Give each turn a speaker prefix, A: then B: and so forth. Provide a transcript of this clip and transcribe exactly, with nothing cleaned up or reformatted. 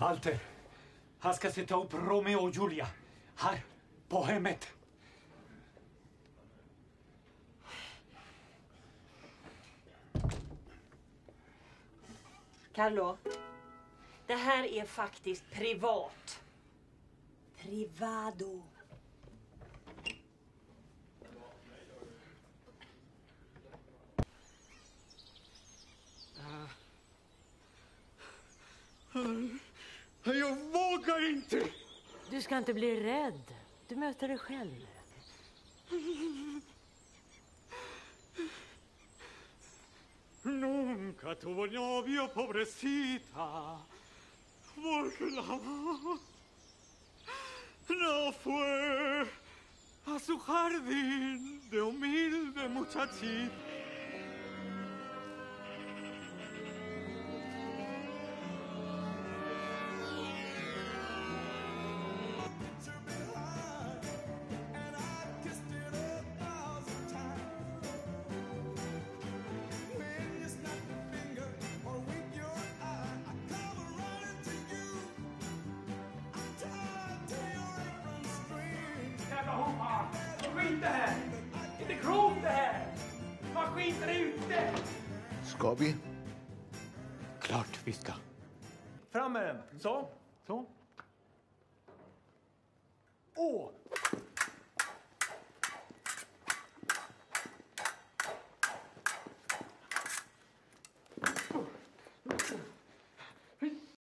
A: Walter, han ska sätta upp Romeo och Julia här på hemmet.
B: Carlo, det här är faktiskt privat. Privado.
A: Jag vågar inte.
C: Du ska inte bli rädd. Du möter dig själv.
A: Nunca tuvo novio, pobrecita. Porque la no fue a su jardín de humilde muchachita.
D: Ska vi?
A: Klart vi ska.
E: Fram med den. Så.
A: Så.
E: Och